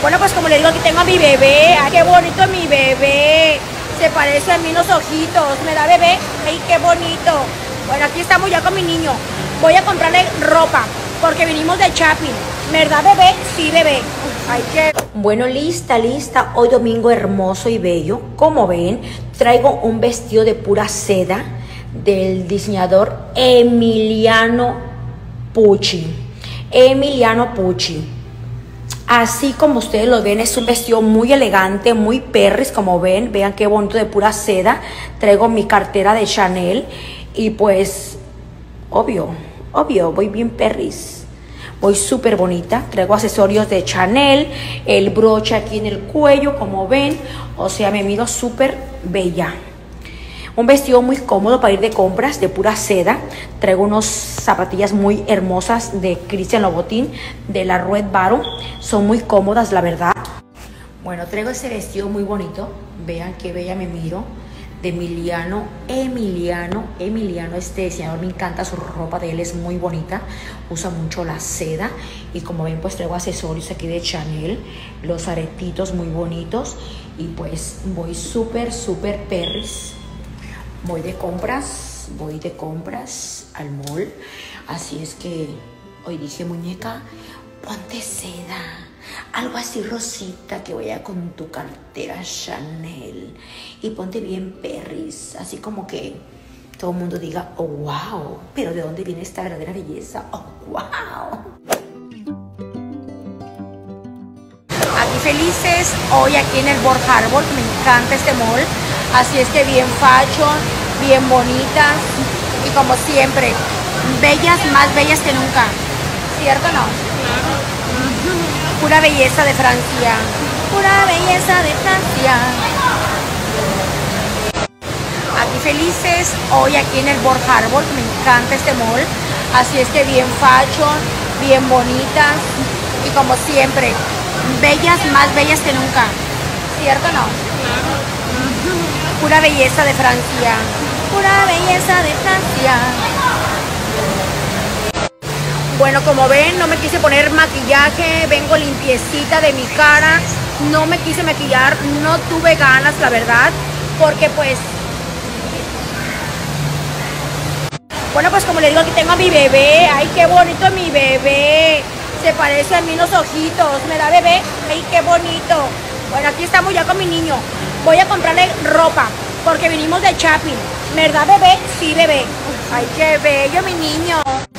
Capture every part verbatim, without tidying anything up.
Bueno, pues como le digo, aquí tengo a mi bebé. Ay, qué bonito mi bebé. Se parece a mí los ojitos. ¿Me da bebé? Ay, qué bonito. Bueno, aquí estamos ya con mi niño. Voy a comprarle ropa porque vinimos de shopping. ¿Me da bebé? Sí, bebé. Ay, qué... Bueno, lista, lista. Hoy domingo hermoso y bello. Como ven, traigo un vestido de pura seda del diseñador Emiliano Pucci. Emiliano Pucci. Así como ustedes lo ven, es un vestido muy elegante, muy perris, como ven. Vean qué bonito, de pura seda. Traigo mi cartera de Chanel y pues, obvio, obvio, voy bien perris. Voy súper bonita. Traigo accesorios de Chanel, el broche aquí en el cuello, como ven. O sea, me miro súper bella. Un vestido muy cómodo para ir de compras, de pura seda. Traigo unas zapatillas muy hermosas de Christian Louboutin, de la Red Baron. Son muy cómodas, la verdad. Bueno, traigo ese vestido muy bonito. Vean qué bella me miro. De Emiliano, Emiliano, Emiliano, este diseñador, me encanta su ropa de él, es muy bonita. Usa mucho la seda. Y como ven, pues traigo accesorios aquí de Chanel. Los aretitos muy bonitos. Y pues voy súper, súper perris. Voy de compras, voy de compras al mall. Así es que hoy dije, muñeca, ponte seda. Algo así rosita, que vaya con tu cartera Chanel. Y ponte bien perris. Así como que todo el mundo diga, oh, wow. Pero ¿de dónde viene esta verdadera belleza? Oh, wow. Aquí felices, hoy aquí en el Bal Harbour. Me encanta este mall. Así es que bien fashion, bien bonitas y como siempre, bellas, más bellas que nunca. ¿Cierto o no? Claro. Pura belleza de Francia. Pura belleza de Francia. Aquí felices, hoy aquí en el Bal Harbour. Me encanta este mall. Así es que bien fashion, bien bonitas y como siempre, bellas, más bellas que nunca. ¿Cierto o no? Claro. Pura belleza de Francia. Pura belleza de Francia. Bueno, como ven, no me quise poner maquillaje. Vengo limpiecita de mi cara. No me quise maquillar. No tuve ganas, la verdad. Porque pues... Bueno, pues como le digo, aquí tengo a mi bebé. Ay, qué bonito mi bebé. Se parece a mí los ojitos. ¿Me da bebé? Ay, qué bonito. Bueno, aquí estamos ya con mi niño. Voy a comprarle ropa porque vinimos de shopping. ¿Verdad, bebé? Sí, bebé. Ay, qué bello, mi niño.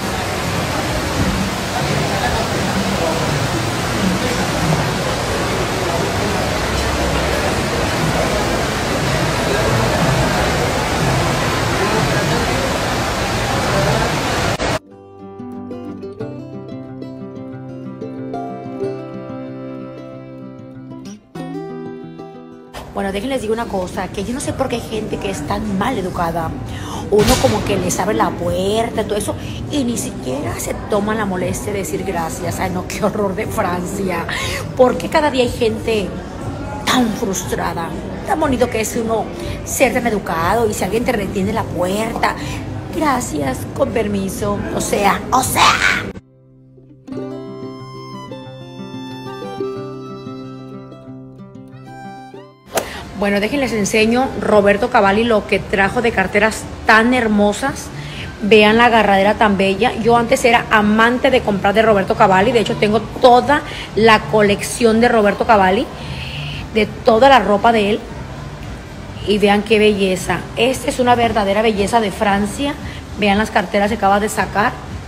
Bueno, déjenles digo una cosa, que yo no sé por qué hay gente que es tan mal educada. Uno como que les abre la puerta y todo eso, y ni siquiera se toman la molestia de decir gracias. Ay, no, qué horror de Francia. ¿Por qué cada día hay gente tan frustrada? Tan bonito que es uno ser tan educado, y si alguien te retiene la puerta, gracias, con permiso, o sea, o sea... Bueno, déjenles enseño Roberto Cavalli lo que trajo de carteras tan hermosas. Vean la agarradera tan bella. Yo antes era amante de comprar de Roberto Cavalli. De hecho, tengo toda la colección de Roberto Cavalli, de toda la ropa de él. Y vean qué belleza. Esta es una verdadera belleza de Francia. Vean las carteras que acaba de sacar.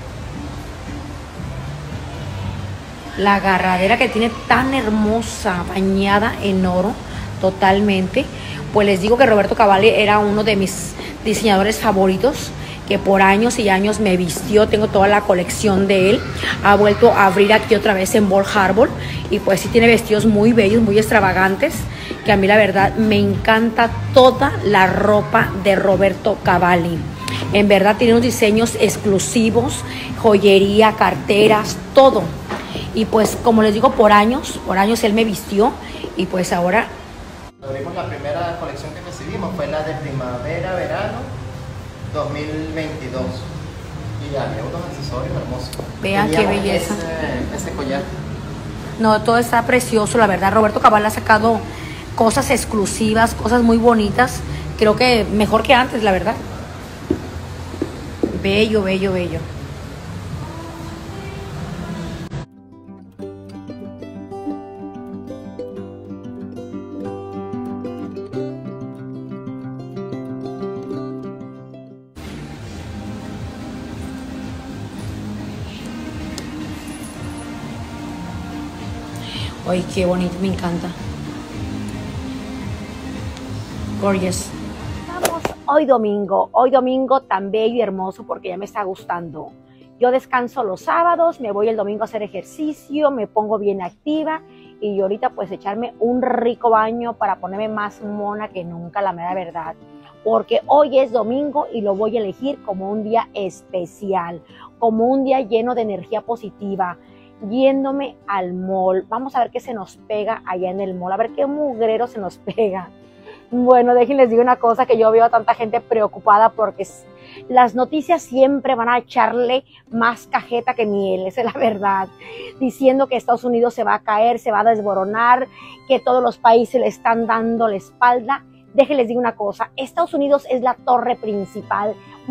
La agarradera que tiene tan hermosa, bañada en oro. Totalmente. Pues les digo que Roberto Cavalli era uno de mis diseñadores favoritos, que por años y años me vistió. Tengo toda la colección de él. Ha vuelto a abrir aquí otra vez en Bal Harbour, y pues sí tiene vestidos muy bellos, muy extravagantes, que a mí la verdad me encanta toda la ropa de Roberto Cavalli. En verdad tiene unos diseños exclusivos, joyería, carteras, todo. Y pues como les digo, por años, por años él me vistió, y pues ahora... Abrimos la primera colección que recibimos, fue la de primavera-verano dos mil veintidós. Y había unos accesorios hermosos. Vean qué belleza. Ese, ese collar. No, todo está precioso, la verdad. Roberto Cabal ha sacado cosas exclusivas, cosas muy bonitas. Creo que mejor que antes, la verdad. Bello, bello, bello. Ay, qué bonito, me encanta. Gorgeous. Estamos hoy domingo, hoy domingo tan bello y hermoso porque ya me está gustando. Yo descanso los sábados, me voy el domingo a hacer ejercicio, me pongo bien activa y ahorita pues echarme un rico baño para ponerme más mona que nunca, la mera verdad. Porque hoy es domingo y lo voy a elegir como un día especial, como un día lleno de energía positiva. Yéndome al mall, vamos a ver qué se nos pega allá en el mall, a ver qué mugrero se nos pega. Bueno, déjenles digo una cosa, que yo veo a tanta gente preocupada porque las noticias siempre van a echarle más cajeta que miel, esa es la verdad, diciendo que Estados Unidos se va a caer, se va a desboronar, que todos los países le están dando la espalda. Déjenles digo una cosa, Estados Unidos es la torre principal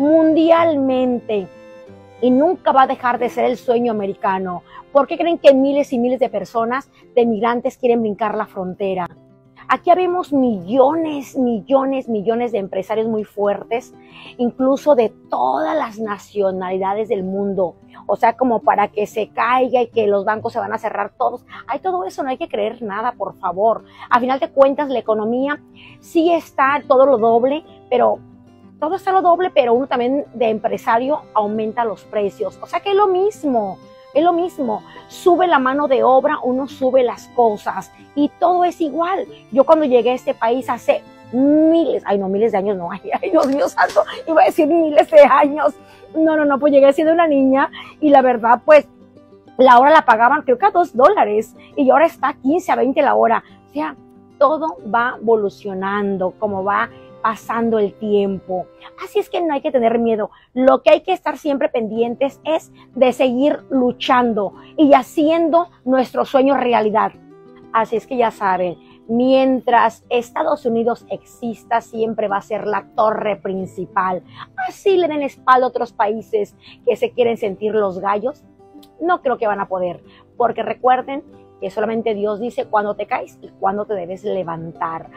mundialmente y nunca va a dejar de ser el sueño americano. ¿Por qué creen que miles y miles de personas, de migrantes, quieren brincar la frontera? Aquí habemos millones, millones, millones de empresarios muy fuertes, incluso de todas las nacionalidades del mundo. O sea, como para que se caiga y que los bancos se van a cerrar todos. Hay todo eso, no hay que creer nada, por favor. A final de cuentas, la economía sí está todo lo doble, pero todo está lo doble, pero uno también de empresario aumenta los precios. O sea que es lo mismo. Es lo mismo, sube la mano de obra, uno sube las cosas y todo es igual. Yo cuando llegué a este país hace miles, ay no, miles de años no, ay, ay Dios mío santo, iba a decir miles de años. No, no, no, pues llegué siendo una niña y la verdad pues la hora la pagaban creo que a dos dólares y ahora está a quince, a veinte la hora. O sea, todo va evolucionando, como va pasando el tiempo. Así es que no hay que tener miedo. Lo que hay que estar siempre pendientes es de seguir luchando y haciendo nuestro sueño realidad. Así es que ya saben, mientras Estados Unidos exista, siempre va a ser la torre principal. Así le den espalda a otros países que se quieren sentir los gallos. No creo que van a poder, porque recuerden que solamente Dios dice cuándo te caes y cuándo te debes levantar.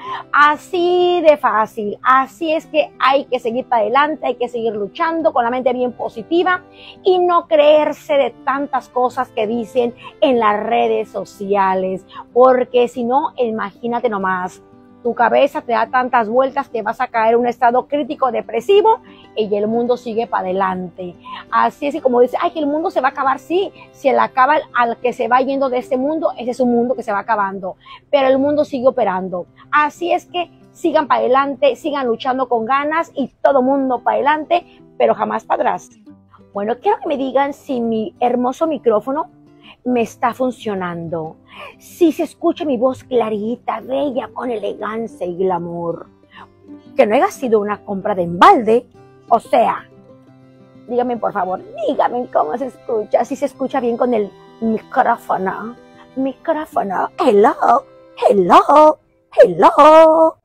Así de fácil, así es que hay que seguir para adelante, hay que seguir luchando con la mente bien positiva y no creerse de tantas cosas que dicen en las redes sociales, porque si no, imagínate nomás, tu cabeza te da tantas vueltas que vas a caer en un estado crítico depresivo y el mundo sigue para adelante. Así es, y como dice, ay, que el mundo se va a acabar, sí, se le acaba al que se va yendo de este mundo, ese es un mundo que se va acabando, pero el mundo sigue operando. Así es que sigan para adelante, sigan luchando con ganas y todo mundo para adelante, pero jamás para atrás. Bueno, quiero que me digan si mi hermoso micrófono me está funcionando, si se escucha mi voz clarita, bella, con elegancia y glamour, que no haya sido una compra de embalde. O sea, díganme por favor, díganme cómo se escucha, si se escucha bien con el micrófono, micrófono, hello, hello, hello.